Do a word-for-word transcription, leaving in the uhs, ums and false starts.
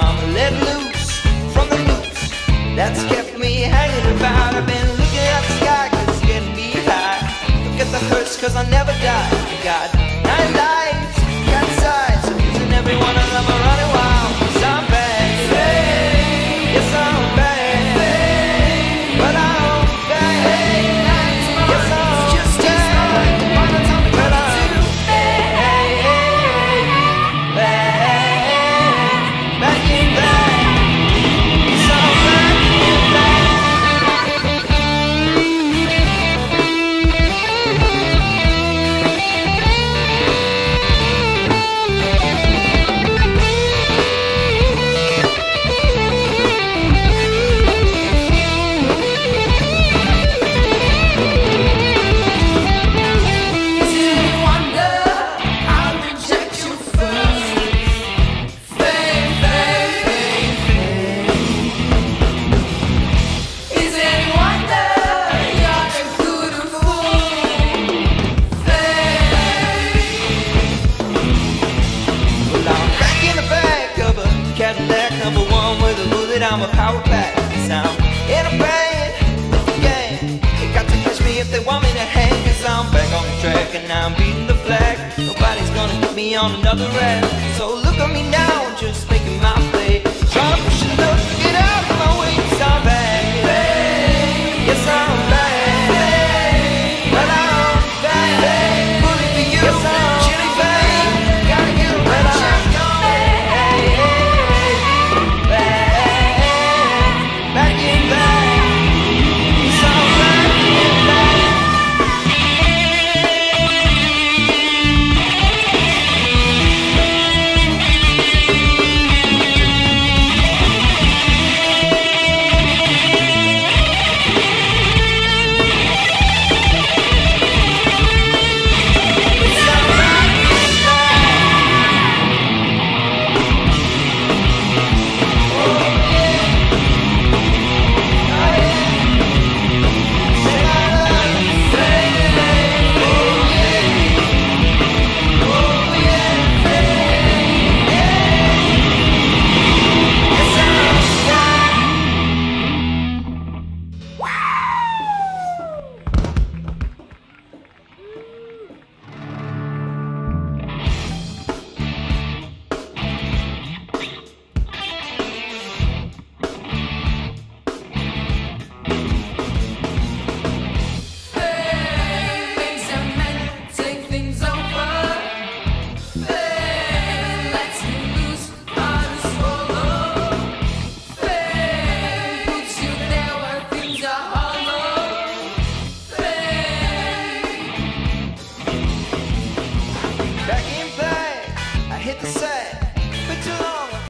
I'm let loose from the noose that's kept me hanging about. I've been looking at the sky cause it's getting me high. Look at the hearse cause I never die. I got nine lives, got sides, I'm using every one of them, I'm running wild. Cause I'm bad, yes I'm bad. But I'm bad, yes I'm just bad. But I'm bad, bad, back in bad. So back in bad. I'm a power pack sound in a band with the gang. They got to catch me if they want me to hang. Cause I'm back on the track and I'm beating the flag. Nobody's gonna get me on another rap. So look at me now, I'm just making my play. Trying to push it up, get out of my way. Cause I'm bad, yes I'm bad. But I'm bad, bully for you, yes I'm chili bad. Gotta get around, I'm back in bed, so back in bed. Back in bed, I hit the set.